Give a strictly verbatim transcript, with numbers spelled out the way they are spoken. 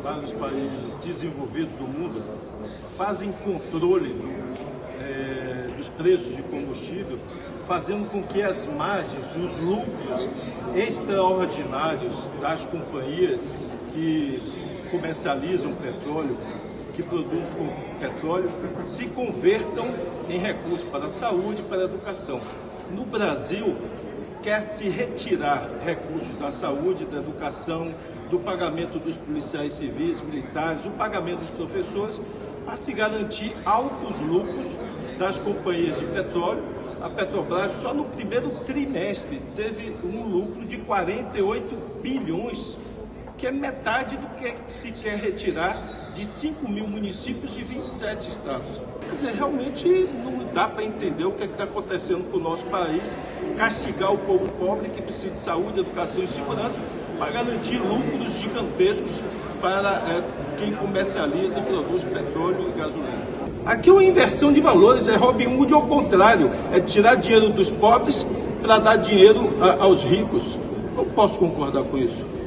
vários países desenvolvidos do mundo fazem controle do, é, dos preços de combustível, fazendo com que as margens, os lucros extraordinários das companhias que comercializam petróleo, que produzem petróleo, se convertam em recursos para a saúde e para a educação. No Brasil, quer se retirar recursos da saúde, da educação, do pagamento dos policiais civis, militares, o pagamento dos professores, para se garantir altos lucros das companhias de petróleo. A Petrobras, só no primeiro trimestre, teve um lucro de quarenta e oito bilhões, que é metade do que se quer retirar de cinco mil municípios e vinte e sete estados. Quer dizer, realmente não dá para entender o que é está acontecendo com o nosso país, castigar o povo pobre que precisa de saúde, educação e segurança, para garantir lucros gigantescos para é, quem comercializa e produz petróleo e gasolina. Aqui é uma inversão de valores, é Robin Hood ao contrário, é tirar dinheiro dos pobres para dar dinheiro a, aos ricos. Não posso concordar com isso.